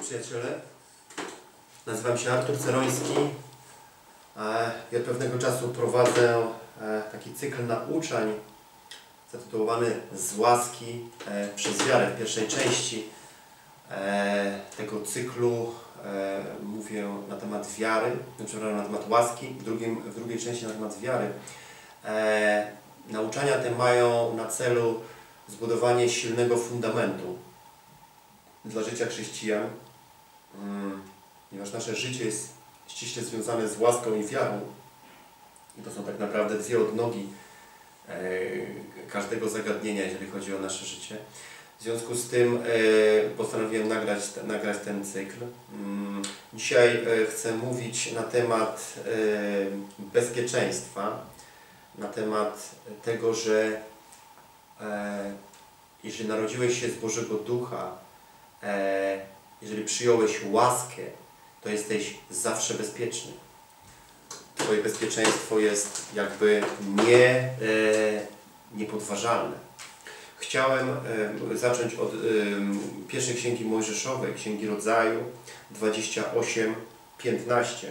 Przyjaciele, nazywam się Artur Ceroński i od pewnego czasu prowadzę taki cykl nauczań zatytułowany Z łaski przez wiarę. W pierwszej części tego cyklu mówię na temat wiary, przepraszam, na temat łaski, w drugiej części na temat wiary. Nauczania te mają na celu zbudowanie silnego fundamentu dla życia chrześcijan, ponieważ nasze życie jest ściśle związane z łaską i wiarą i to są tak naprawdę dwie odnogi każdego zagadnienia, jeżeli chodzi o nasze życie. W związku z tym postanowiłem nagrać ten cykl. Dzisiaj chcę mówić na temat bezpieczeństwa, na temat tego, że jeżeli narodziłeś się z Bożego Ducha, jeżeli przyjąłeś łaskę, to jesteś zawsze bezpieczny. Twoje bezpieczeństwo jest jakby niepodważalne. Chciałem zacząć od pierwszej Księgi Mojżeszowej, Księgi Rodzaju 28:15.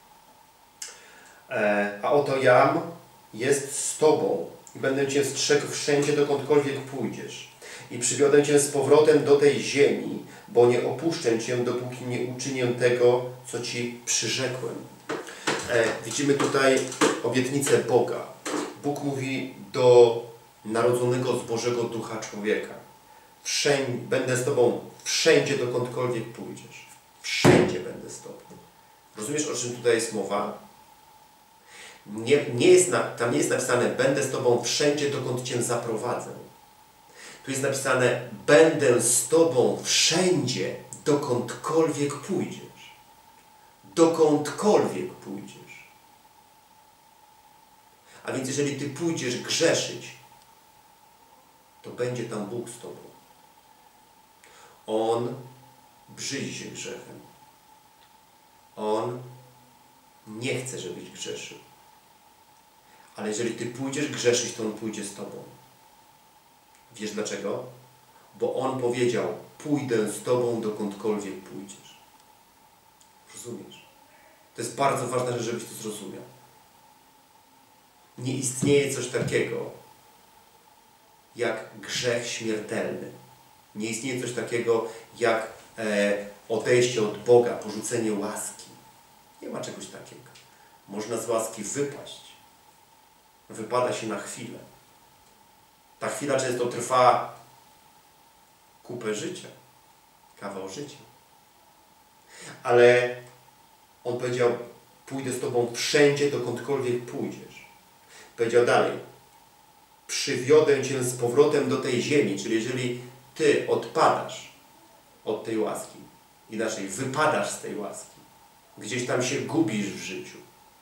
A oto jam jest z Tobą i będę Cię strzegł wszędzie, dokądkolwiek pójdziesz. I przywiodę Cię z powrotem do tej ziemi, bo nie opuszczę Cię, dopóki nie uczynię tego, co Ci przyrzekłem. Widzimy tutaj obietnicę Boga. Bóg mówi do narodzonego z Bożego Ducha człowieka. Będę z Tobą wszędzie, dokądkolwiek pójdziesz. Wszędzie będę z Tobą. Rozumiesz, o czym tutaj jest mowa? Tam nie jest napisane, będę z Tobą wszędzie, dokąd Cię zaprowadzę. Tu jest napisane, będę z Tobą wszędzie, dokądkolwiek pójdziesz. Dokądkolwiek pójdziesz. A więc jeżeli Ty pójdziesz grzeszyć, to będzie tam Bóg z Tobą. On brzydzi się grzechem. On nie chce, żebyś grzeszył. Ale jeżeli Ty pójdziesz grzeszyć, to On pójdzie z Tobą. Wiesz dlaczego? Bo On powiedział, pójdę z Tobą, dokądkolwiek pójdziesz. Rozumiesz? To jest bardzo ważne, żebyś to zrozumiał. Nie istnieje coś takiego, jak grzech śmiertelny. Nie istnieje coś takiego, jak odejście od Boga, porzucenie łaski. Nie ma czegoś takiego. Można z łaski wypaść. Wypada się na chwilę. Ta chwila często trwa kupę życia, kawał życia. Ale On powiedział, pójdę z Tobą wszędzie, dokądkolwiek pójdziesz. Powiedział dalej, przywiodę Cię z powrotem do tej ziemi, czyli jeżeli Ty odpadasz od tej łaski, inaczej wypadasz z tej łaski, gdzieś tam się gubisz w życiu,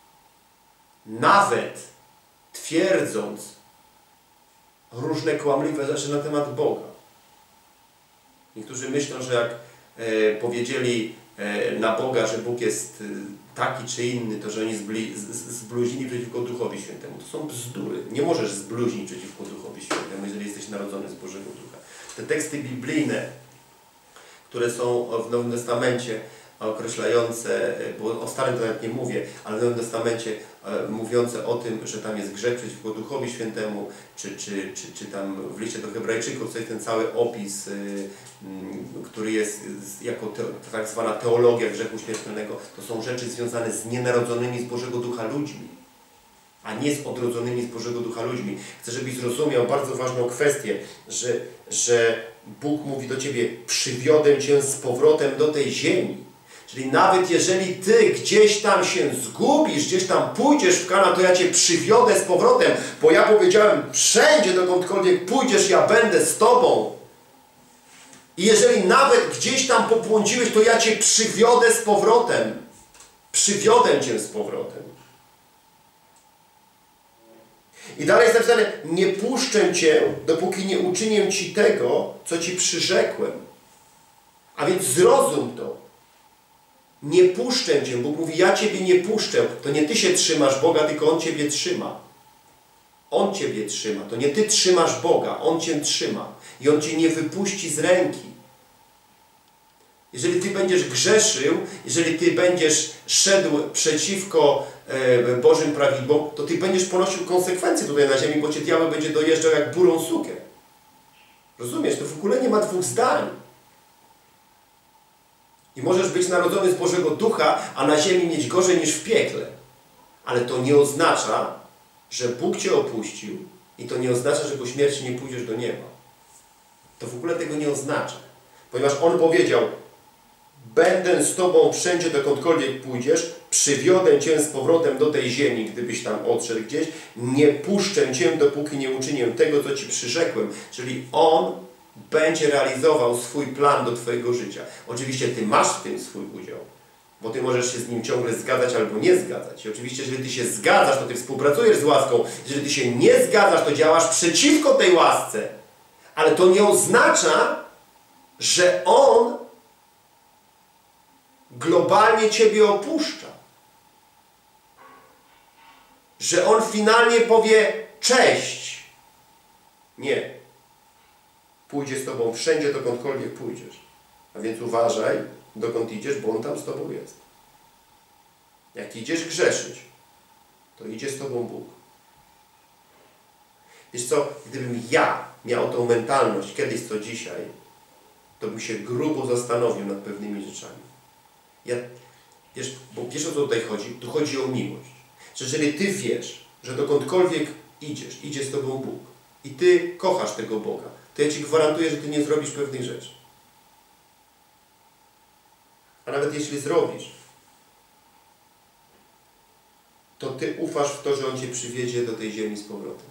nawet twierdząc różne kłamliwe rzeczy na temat Boga. Niektórzy myślą, że jak powiedzieli na Boga, że Bóg jest taki czy inny, to że oni zbluźnili przeciwko Duchowi Świętemu. To są bzdury. Nie możesz zbluźnić przeciwko Duchowi Świętemu, jeżeli jesteś narodzony z Bożego Ducha. Te teksty biblijne, które są w Nowym Testamencie określające, bo o Starym to nawet nie mówię, ale w Nowym Testamencie mówiące o tym, że tam jest grzech przeciwko Duchowi Świętemu, czy tam w liście do Hebrajczyków, to jest ten cały opis, który jest jako tak zwana teologia grzechu śmiertelnego, to są rzeczy związane z nienarodzonymi z Bożego Ducha ludźmi, a nie z odrodzonymi z Bożego Ducha ludźmi. Chcę, żebyś zrozumiał bardzo ważną kwestię, że Bóg mówi do Ciebie, przywiodę Cię z powrotem do tej ziemi. Czyli nawet jeżeli Ty gdzieś tam się zgubisz, gdzieś tam pójdziesz w Kanaan, to ja Cię przywiodę z powrotem, bo ja powiedziałem, wszędzie dokądkolwiek pójdziesz, ja będę z Tobą. I jeżeli nawet gdzieś tam pobłądziłeś, to ja Cię przywiodę z powrotem. Przywiodę Cię z powrotem. I dalej jest napisane, nie puszczę Cię, dopóki nie uczynię Ci tego, co Ci przyrzekłem. A więc zrozum to. Nie puszczę Cię. Bóg mówi, ja Ciebie nie puszczę. To nie Ty się trzymasz Boga, tylko On Ciebie trzyma. On Ciebie trzyma. To nie Ty trzymasz Boga, On Cię trzyma. I On Cię nie wypuści z ręki. Jeżeli Ty będziesz grzeszył, jeżeli Ty będziesz szedł przeciwko Bożym prawidłom, to Ty będziesz ponosił konsekwencje tutaj na ziemi, bo Cię diabeł będzie dojeżdżał jak burą sukę. Rozumiesz? To w ogóle nie ma dwóch zdań. I możesz być narodzony z Bożego Ducha, a na ziemi mieć gorzej niż w piekle. Ale to nie oznacza, że Bóg Cię opuścił i to nie oznacza, że po śmierci nie pójdziesz do nieba. To w ogóle tego nie oznacza. Ponieważ On powiedział: będę z Tobą wszędzie, dokądkolwiek pójdziesz, przywiodę Cię z powrotem do tej ziemi, gdybyś tam odszedł gdzieś, nie puszczę Cię, dopóki nie uczynię tego, co Ci przyrzekłem. Czyli On będzie realizował swój plan do Twojego życia. Oczywiście Ty masz w tym swój udział, bo Ty możesz się z Nim ciągle zgadzać albo nie zgadzać. I oczywiście, jeżeli Ty się zgadzasz, to Ty współpracujesz z łaską. Jeżeli Ty się nie zgadzasz, to działasz przeciwko tej łasce. Ale to nie oznacza, że On globalnie Ciebie opuszcza. Że On finalnie powie: cześć. Nie. Pójdzie z Tobą wszędzie, dokądkolwiek pójdziesz. A więc uważaj, dokąd idziesz, bo On tam z Tobą jest. Jak idziesz grzeszyć, to idzie z Tobą Bóg. Wiesz co, gdybym ja miał tą mentalność kiedyś co dzisiaj, to bym się grubo zastanowił nad pewnymi rzeczami. Bo wiesz, o co tutaj chodzi? Tu chodzi o miłość. Że jeżeli Ty wiesz, że dokądkolwiek idziesz, idzie z Tobą Bóg i Ty kochasz tego Boga, to ja Ci gwarantuję, że Ty nie zrobisz pewnych rzeczy. A nawet jeśli zrobisz, to Ty ufasz w to, że On Cię przywiezie do tej ziemi z powrotem.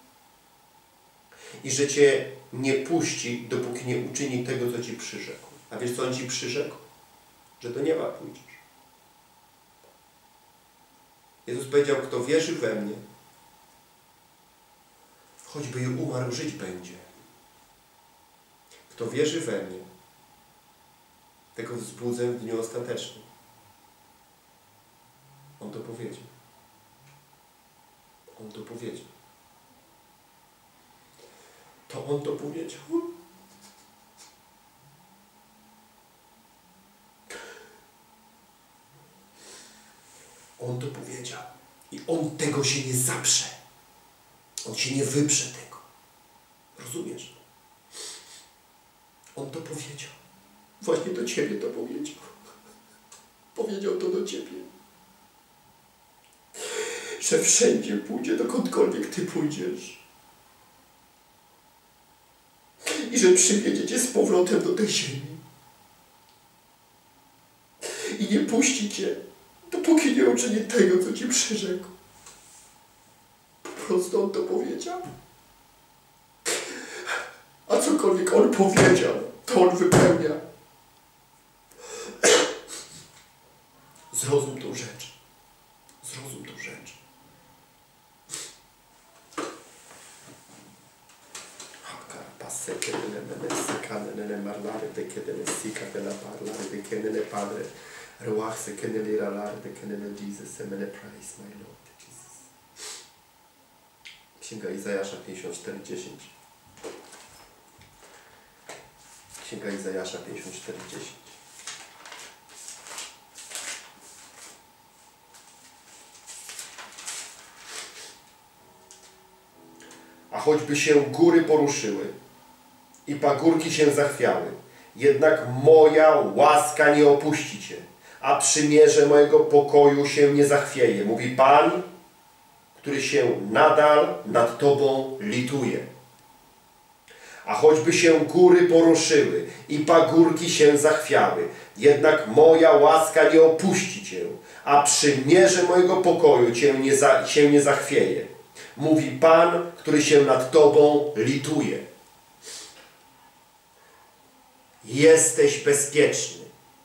I że Cię nie puści, dopóki nie uczyni tego, co Ci przyrzekł. A wiesz, co On Ci przyrzekł? Że do nieba pójdziesz. Jezus powiedział: kto wierzy we mnie, choćby i umarł, żyć będzie. Kto wierzy we mnie, tego wzbudzę w dniu ostatecznym. On to powiedział. On to powiedział. To On to powiedział. On to powiedział. I On tego się nie zaprze. On się nie wyprze tego. Rozumiesz? On to powiedział. Właśnie do Ciebie to powiedział. Powiedział to do Ciebie. Że wszędzie pójdzie, dokądkolwiek Ty pójdziesz. I że przywiedzie Cię z powrotem do tej ziemi. I nie puści Cię, dopóki nie uczyni tego, co Ci przyrzekł. Po prostu On to powiedział. A cokolwiek On powiedział, to On wypełnia. Zrozum tą rzecz. Zrozum tą rzecz. Księga Izajasza 54:10. Księga Izajasza 54:10. A choćby się góry poruszyły i pagórki się zachwiały, jednak moja łaska nie opuści Cię, a przymierze mojego pokoju się nie zachwieje, mówi Pan, który się nadal nad Tobą lituje. A choćby się góry poruszyły i pagórki się zachwiały, jednak moja łaska nie opuści Cię, a przymierze mojego pokoju się nie zachwieje. Mówi Pan, który się nad Tobą lituje. Jesteś bezpieczny.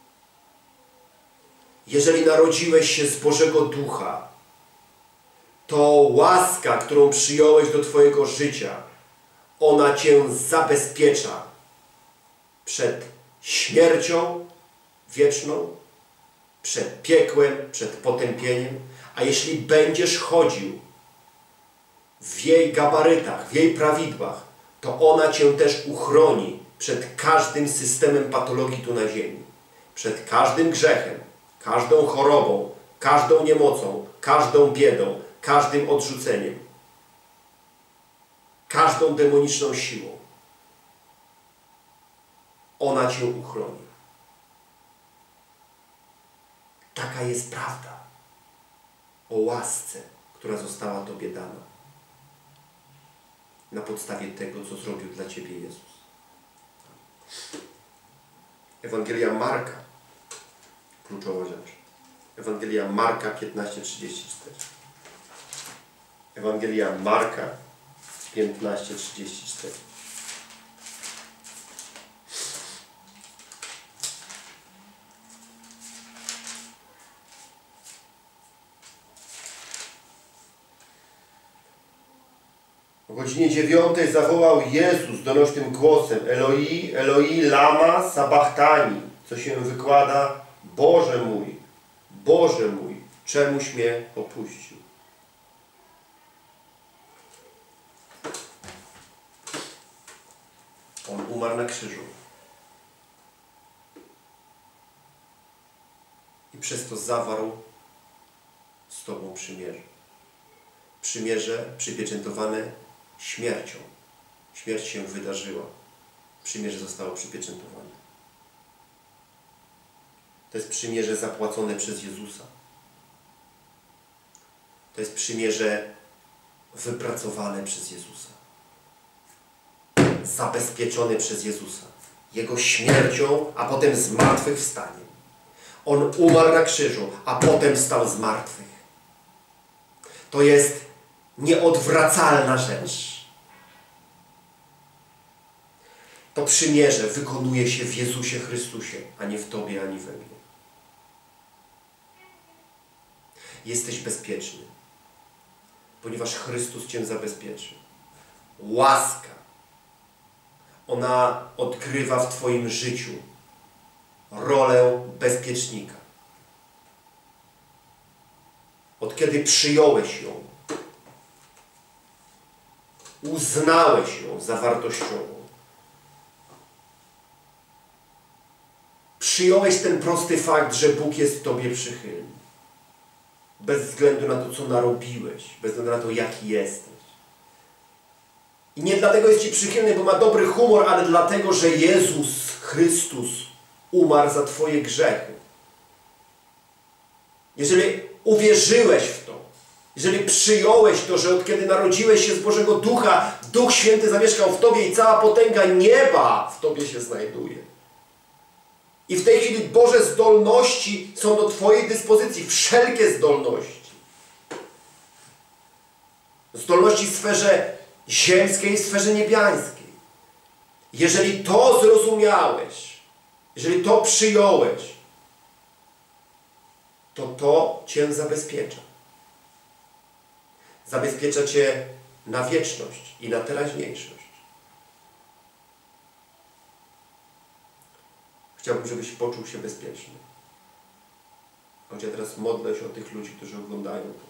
Jeżeli narodziłeś się z Bożego Ducha, to łaska, którą przyjąłeś do Twojego życia, ona Cię zabezpiecza przed śmiercią wieczną, przed piekłem, przed potępieniem. A jeśli będziesz chodził w jej gabarytach, w jej prawidłach, to ona Cię też uchroni przed każdym systemem patologii tu na ziemi. przed każdym grzechem, każdą chorobą, każdą niemocą, każdą biedą, każdym odrzuceniem, każdą demoniczną siłą. Ona Cię uchroni. Taka jest prawda o łasce, która została Tobie dana na podstawie tego, co zrobił dla Ciebie Jezus. Ewangelia Marka, kluczowa rzecz. Ewangelia Marka 15:34. Ewangelia Marka 15:34. O godzinie 9 zawołał Jezus donośnym głosem: Eloi, Eloi, lama sabachthani, co się wykłada: Boże mój, czemuś mnie opuścił. On umarł na krzyżu. I przez to zawarł z Tobą przymierze. Przymierze przypieczętowane śmiercią. Śmierć się wydarzyła. Przymierze zostało przypieczętowane. To jest przymierze zapłacone przez Jezusa. To jest przymierze wypracowane przez Jezusa. Zabezpieczone przez Jezusa. Jego śmiercią, a potem zmartwychwstaniem. On umarł na krzyżu, a potem wstał z martwych. To jest nieodwracalna rzecz. To przymierze wykonuje się w Jezusie Chrystusie, a nie w Tobie, ani we mnie. Jesteś bezpieczny, ponieważ Chrystus Cię zabezpieczy. Łaska, ona odgrywa w Twoim życiu rolę bezpiecznika. Od kiedy przyjąłeś ją, uznałeś ją za wartościową, przyjąłeś ten prosty fakt, że Bóg jest Tobie przychylny. Bez względu na to, co narobiłeś, bez względu na to, jaki jesteś. I nie dlatego jest Ci przychylny, bo ma dobry humor, ale dlatego, że Jezus Chrystus umarł za Twoje grzechy. Jeżeli uwierzyłeś w to, jeżeli przyjąłeś to, że od kiedy narodziłeś się z Bożego Ducha, Duch Święty zamieszkał w Tobie i cała potęga nieba w Tobie się znajduje. I w tej chwili Boże zdolności są do Twojej dyspozycji. Wszelkie zdolności. Zdolności w sferze ziemskiej, w sferze niebiańskiej. Jeżeli to zrozumiałeś, jeżeli to przyjąłeś, to Cię zabezpiecza. Zabezpiecza Cię na wieczność i na teraźniejszość. Chciałbym, żebyś poczuł się bezpieczny. Ojcze, ja teraz modlę się o tych ludzi, którzy oglądają to.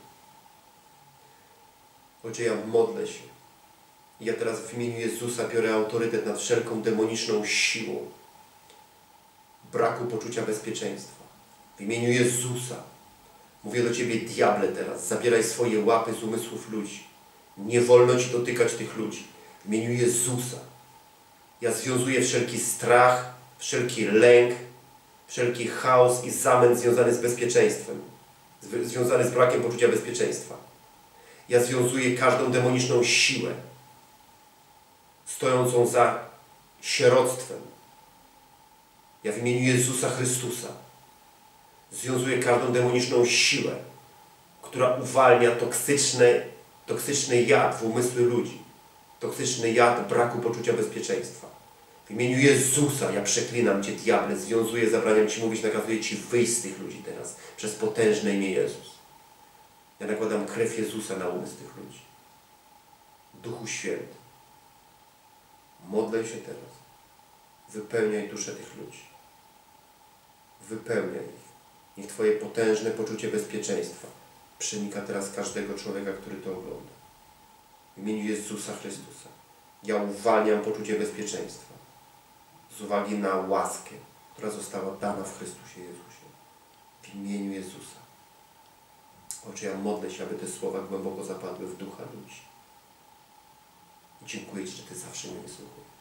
Ojcze, ja modlę się. I ja teraz w imieniu Jezusa biorę autorytet nad wszelką demoniczną siłą braku poczucia bezpieczeństwa. W imieniu Jezusa mówię do Ciebie, diable, teraz. Zabieraj swoje łapy z umysłów ludzi. Nie wolno Ci dotykać tych ludzi. W imieniu Jezusa ja związuję wszelki strach, wszelki lęk, wszelki chaos i zamęt związany z bezpieczeństwem, związany z brakiem poczucia bezpieczeństwa. Ja związuję każdą demoniczną siłę stojącą za sieroctwem. Ja w imieniu Jezusa Chrystusa związuję każdą demoniczną siłę, która uwalnia toksyczny jad w umysły ludzi, toksyczny jad braku poczucia bezpieczeństwa. W imieniu Jezusa ja przeklinam Cię, diable, związuję, zabraniam Ci mówić, nakazuję Ci wyjść z tych ludzi teraz przez potężne imię Jezus. Ja nakładam krew Jezusa na umysł tych ludzi. Duchu Święty, modlę się teraz. Wypełniaj duszę tych ludzi. Wypełniaj ich. Niech Twoje potężne poczucie bezpieczeństwa przenika teraz każdego człowieka, który to ogląda. W imieniu Jezusa Chrystusa ja uwalniam poczucie bezpieczeństwa z uwagi na łaskę, która została dana w Chrystusie Jezusie. W imieniu Jezusa. Ojcze, ja modlę się, aby te słowa głęboko zapadły w ducha ludzi. I dziękuję Ci, że Ty zawsze mnie wysłuchujesz.